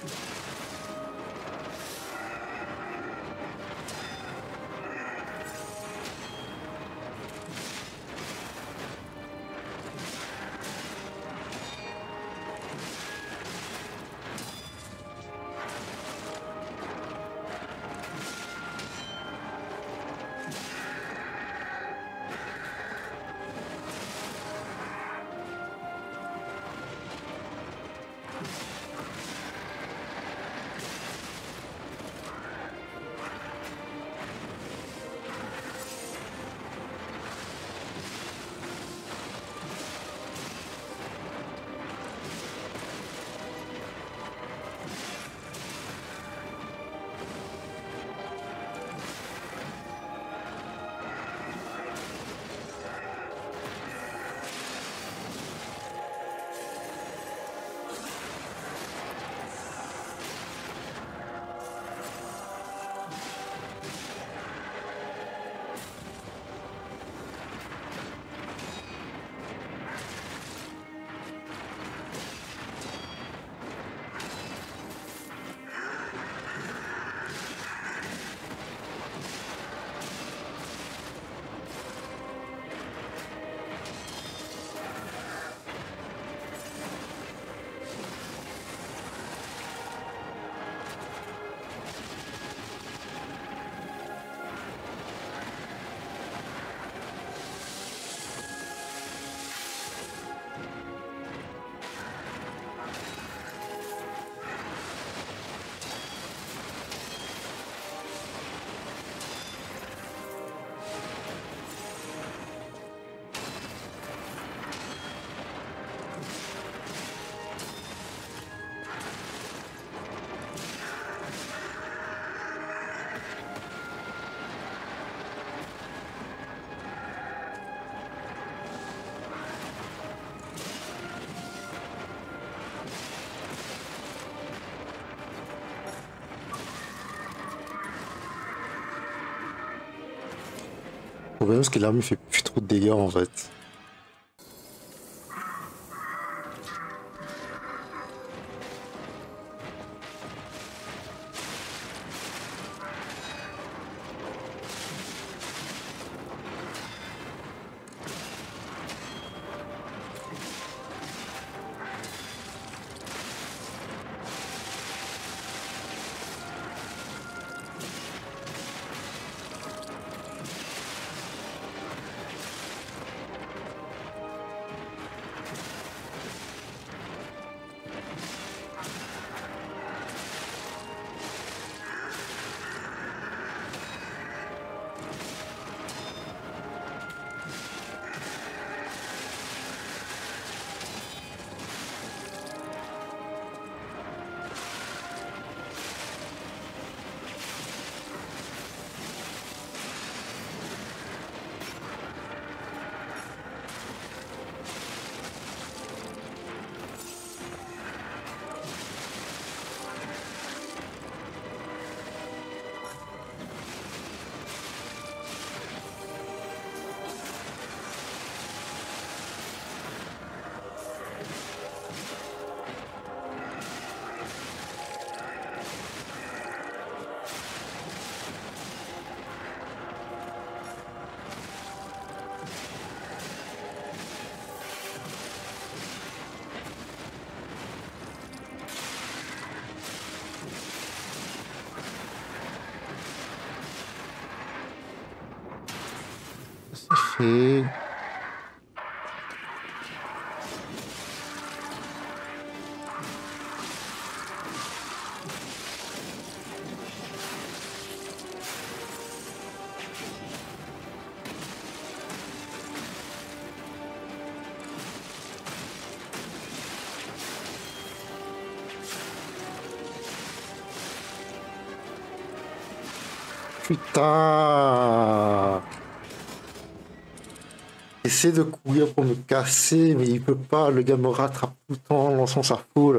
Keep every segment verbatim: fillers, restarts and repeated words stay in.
Le problème c'est que l'arme fait plus trop de dégâts en fait. C'est fait. Putain! Essaie de courir pour me casser, mais il peut pas, le gars me rattrape tout le temps en lançant sa foule.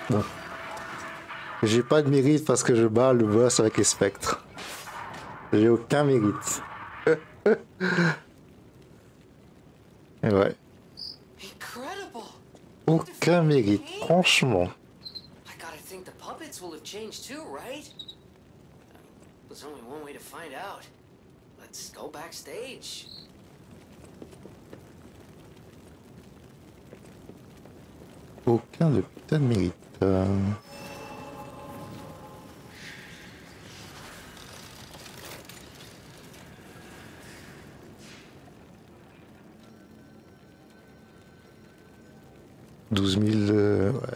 Bon. J'ai pas de mérite parce que je bats le boss avec les spectres. J'ai aucun mérite. Et ouais. Incredible. Aucun mérite, franchement. I gotta think the puppets will have changed too, right? There's only one way to find out. Let's go backstage. Aucun de putain de mérite. Euh... douze mille... Euh, ouais.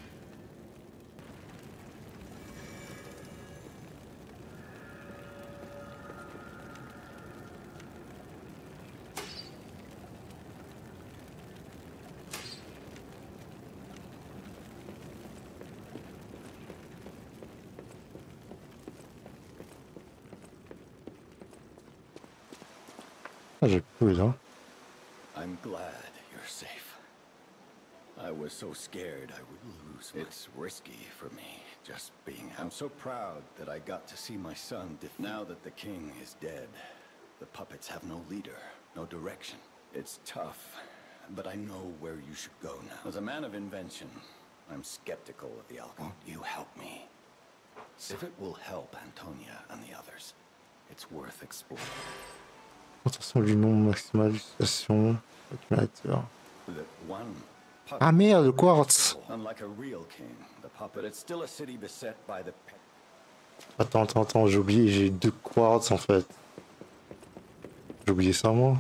Ah, j'ai plus là. I'm glad you're safe. I was so scared I would lose. It's risky for me, just being out. I'm so proud that I got to see my son defeat. Now that the king is dead, the puppets have no leader, no direction. It's tough, but I know where you should go now. As a man of invention, I'm skeptical of the alchemy. Won't you help me? If it will help Antonia and the others, it's worth exploring. Attention du nombre maximalisation accumulateur. That one Ah merde, le quartz. Unlike a real king, the puppet, it's still a city beset by the... Attends, attends, attends, j'ai oublié, j'ai deux quartz en fait. J'ai oublié ça moi.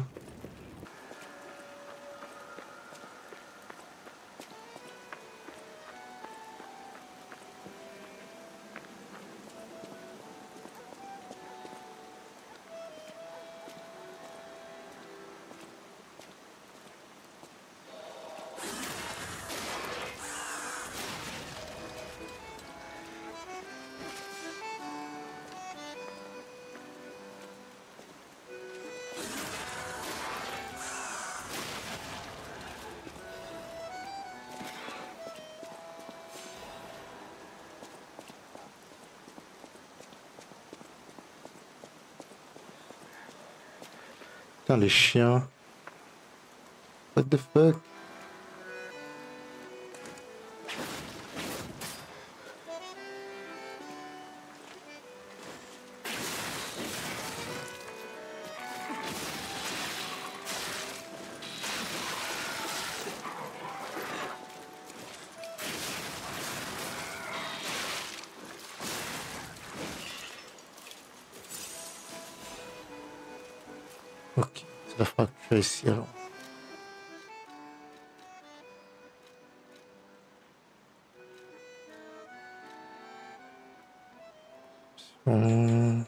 Putain, les chiens. What the fuck? Ok, c'est la fracture ici alors. Hum...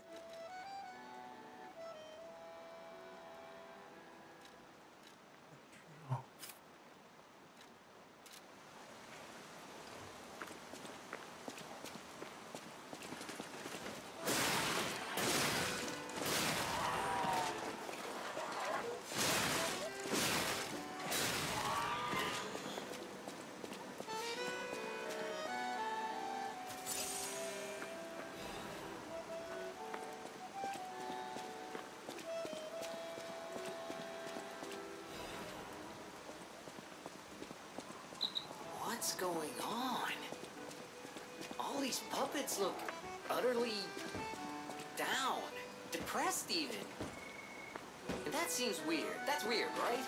What's going on? All these puppets look utterly down, depressed even. And that seems weird. That's weird, right?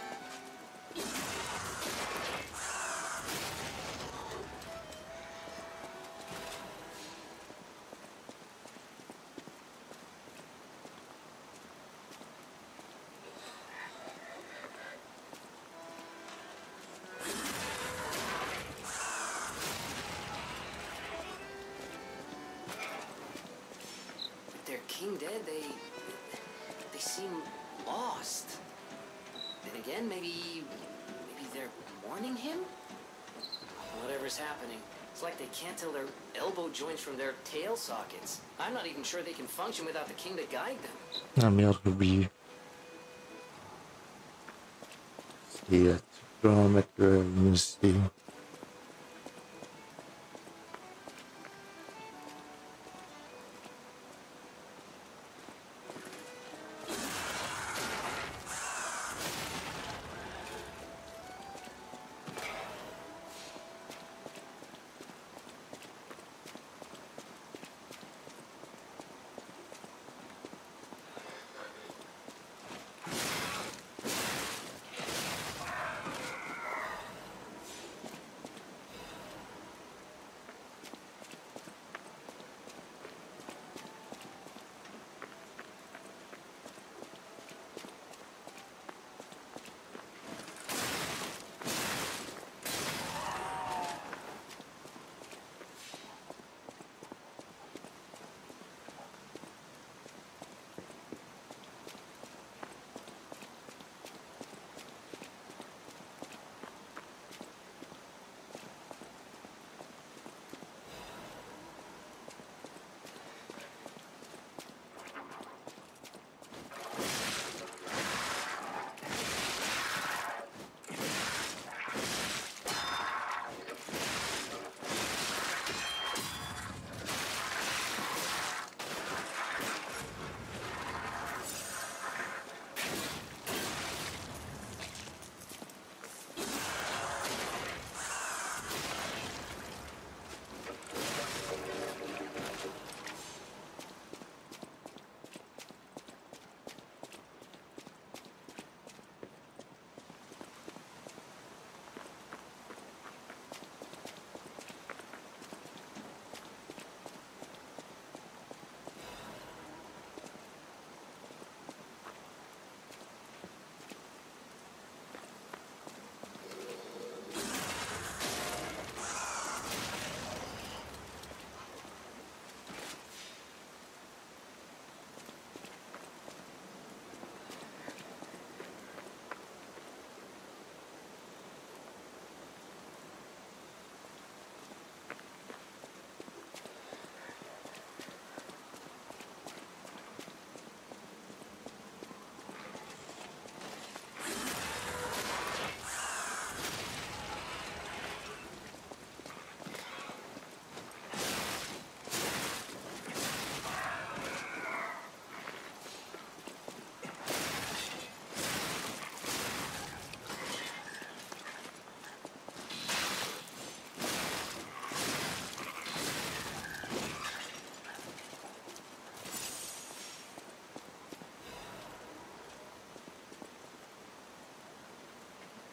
King dead, they they seem lost. Then again, maybe maybe they're mourning him? Whatever's happening, it's like they can't tell their elbow joints from their tail sockets. I'm not even sure they can function without the king to guide them. Ah merde, j'ai oublié. Et là, tu peux en mettre le musée.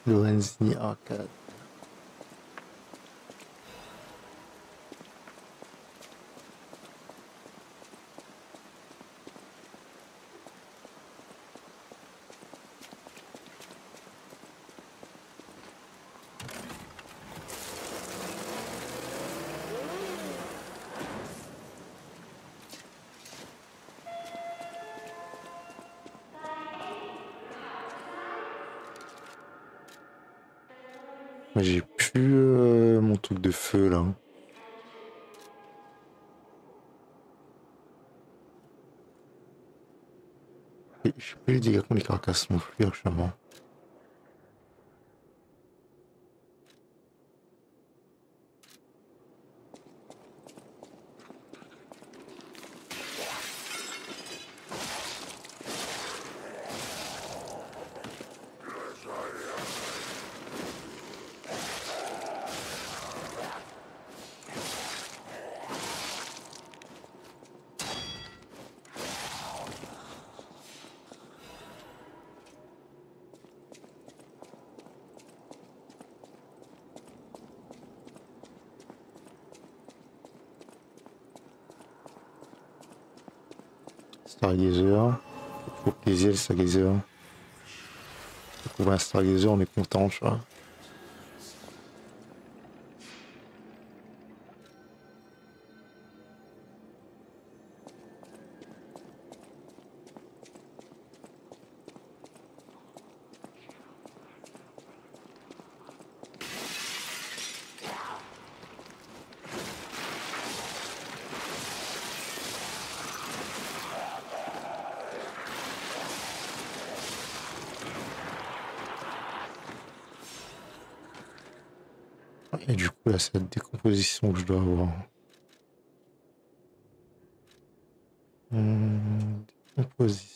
Lorenzini Arcade. Mais j'ai plus euh, mon truc de feu là. Et je sais plus les dégâts qu'on les carcasses non plus actuellement. Stargazer. Faut plaisir le Stargazer. Faut trouver un Stargazer, on est content, tu vois. Et du coup, là, c'est la décomposition que je dois avoir. Hum, décomposition.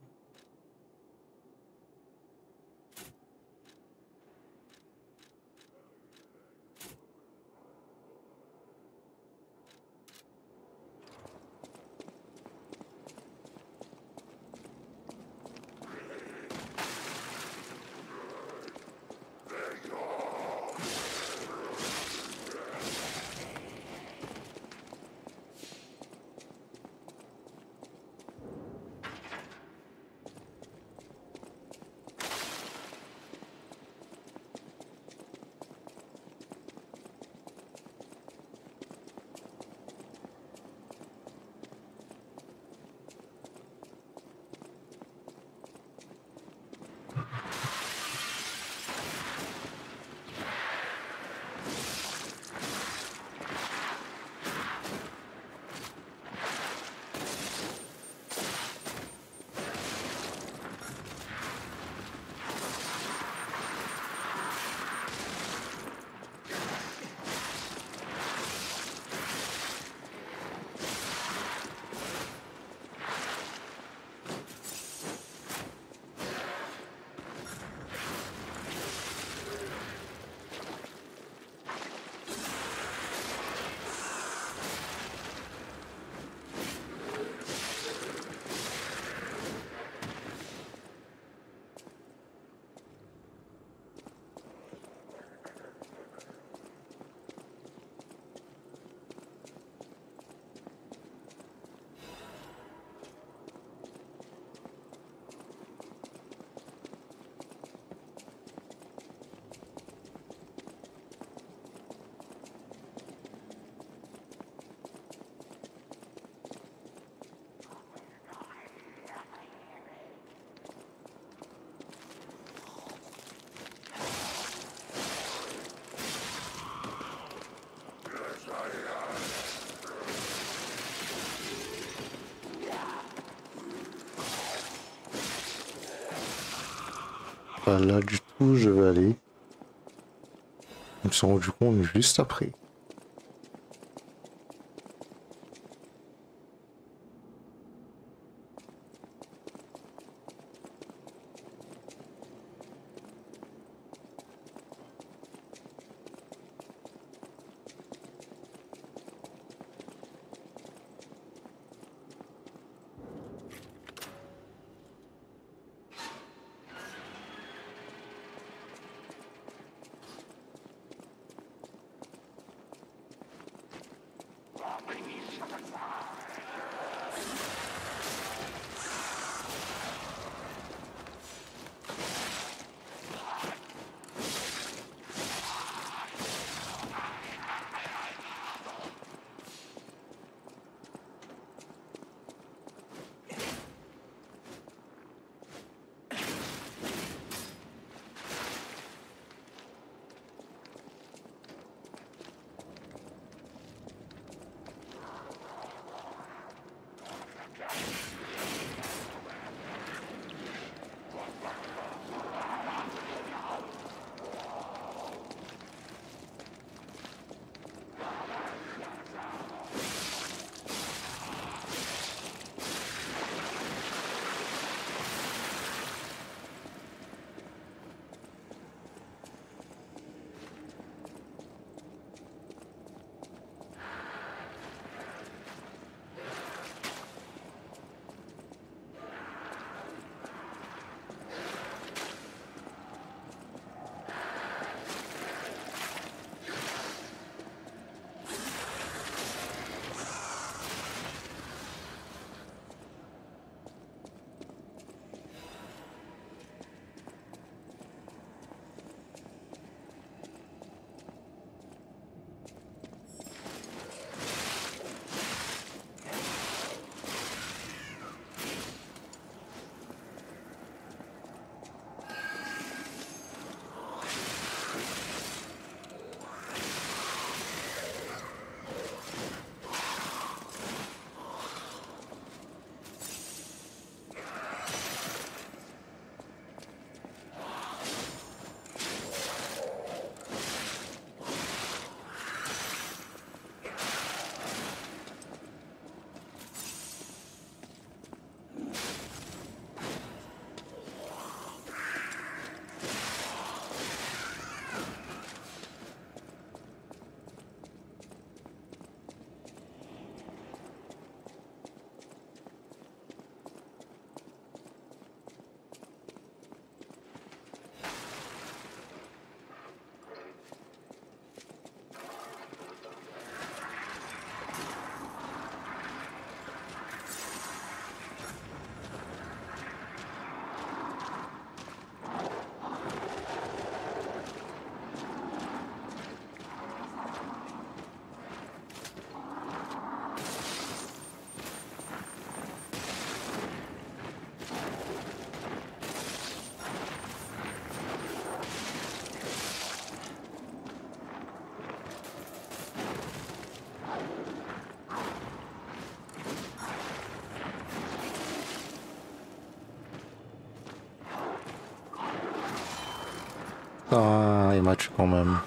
Pas là du tout, je vais aller. Je me suis rendu compte juste après. Ah, il m'a tué quand même.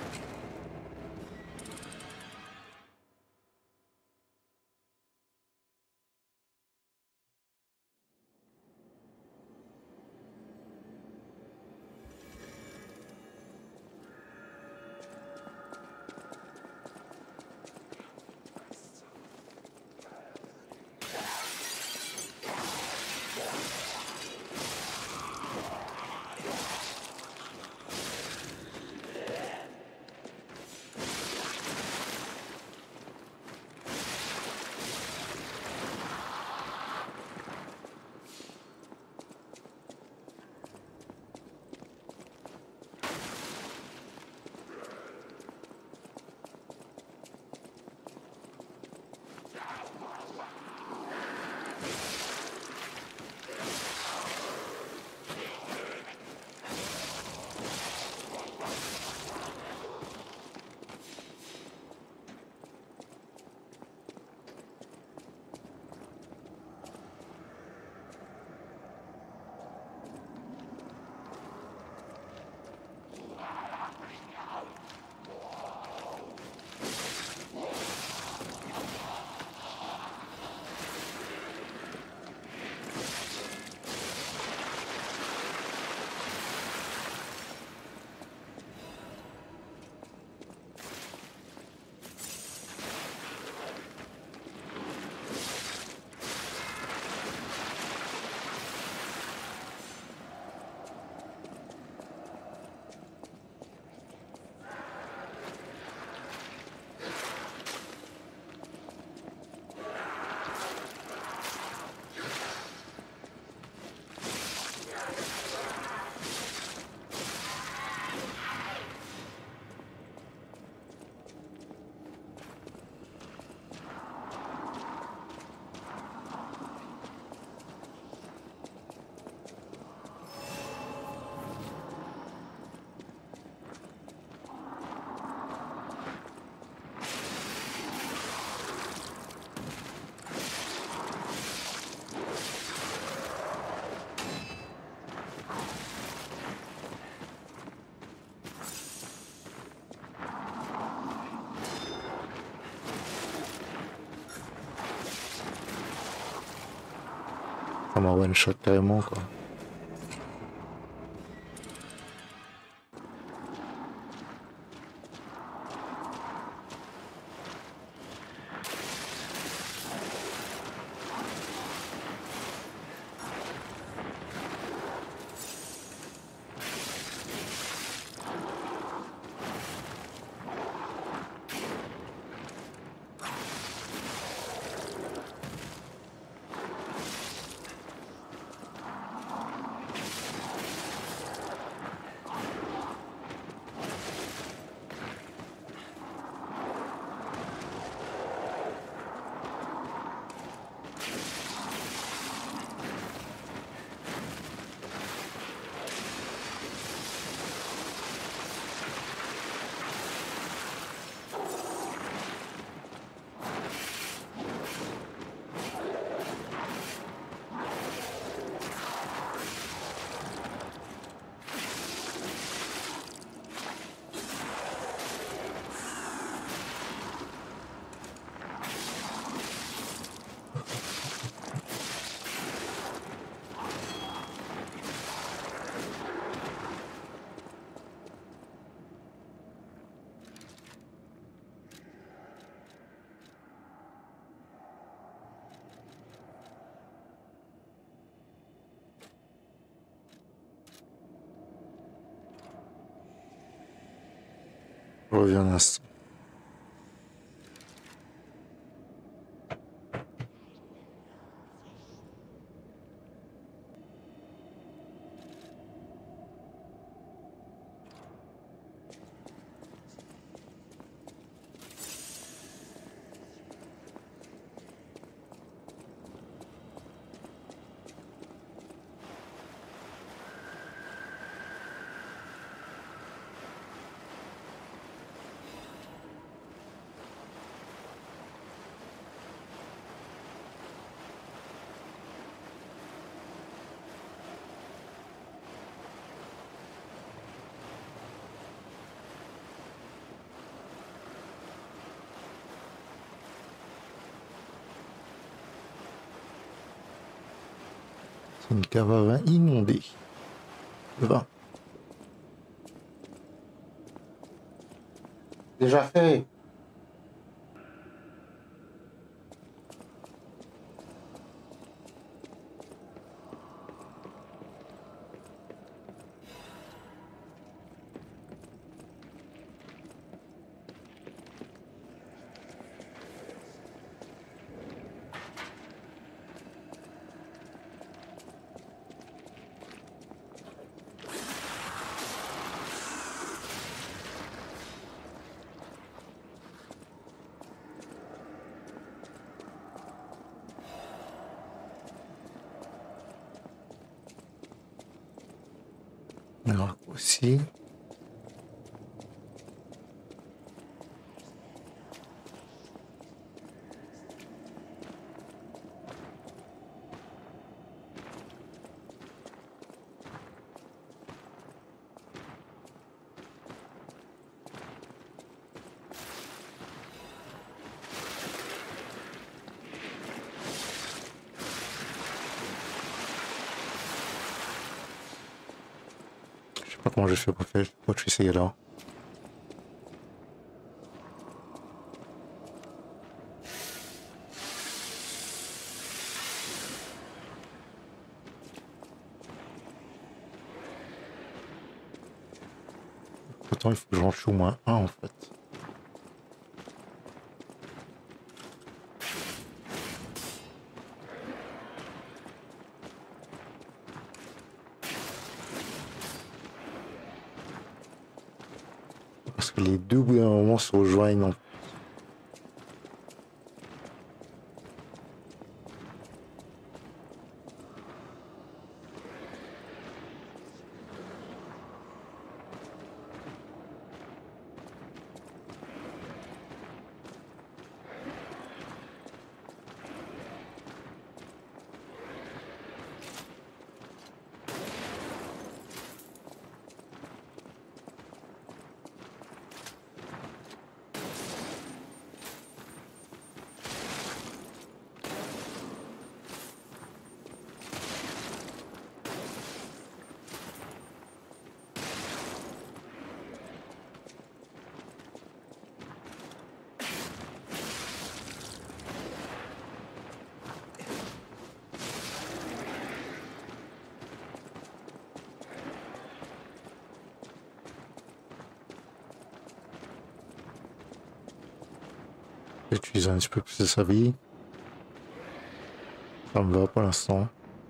Ça m'a one shot carrément quoi. Je reviens un instant. Une cave à vin inondée. Le vin. Déjà fait. Alors aussi. Je sais pas comment je fais pour faire pour essayer là. Pourtant il faut que j'en tue au moins un en fait. Parce que les deux au bout d'un moment se rejoignent. J'utilise un petit peu plus de sa vie. Ça me va pour l'instant.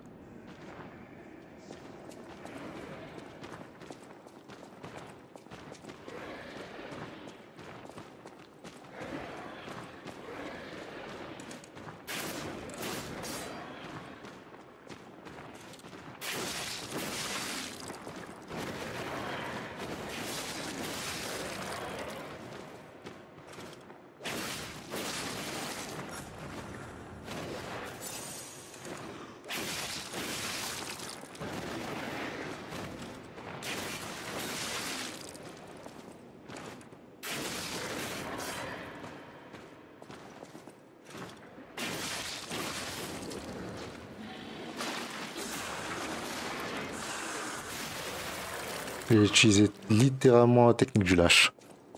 J'ai utilisé littéralement la technique du lâche.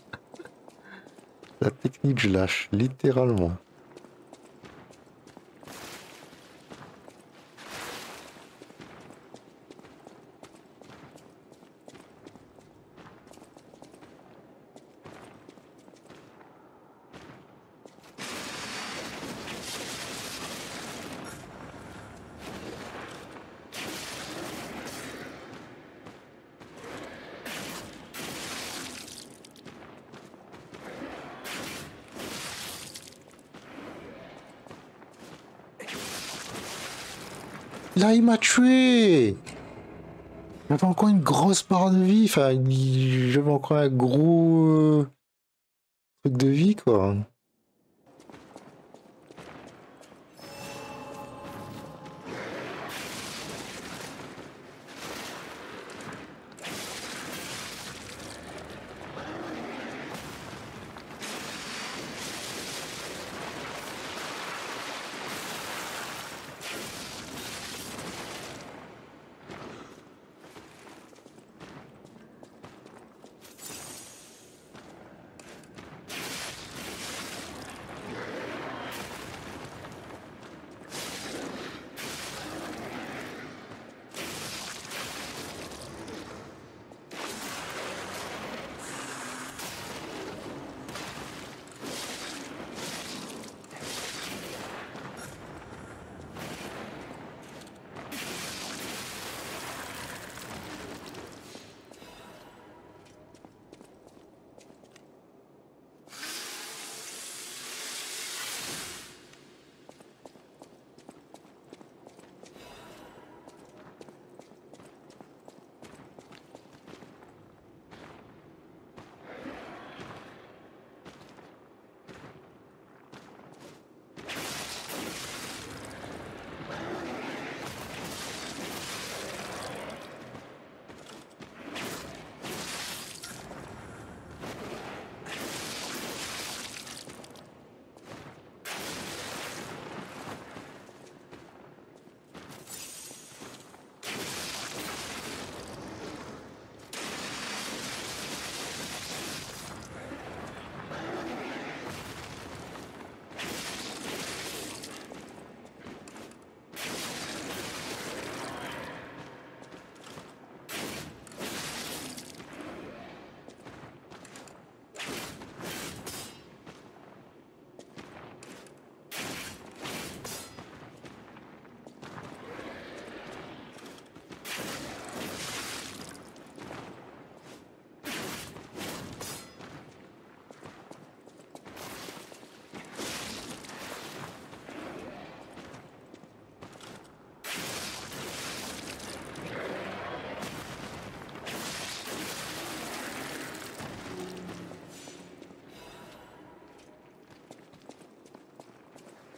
La technique du lâche, littéralement. Là, il m'a tué. J'avais encore une grosse barre de vie. Enfin, il- j'avais encore un gros euh, truc de vie, quoi.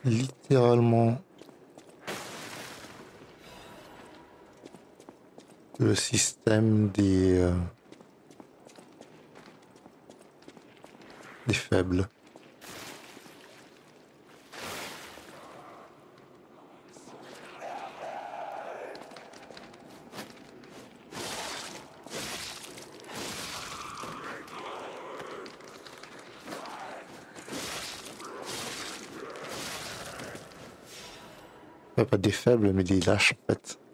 littéralement le système des, euh, des faibles. Pas des faibles, mais des lâches en fait.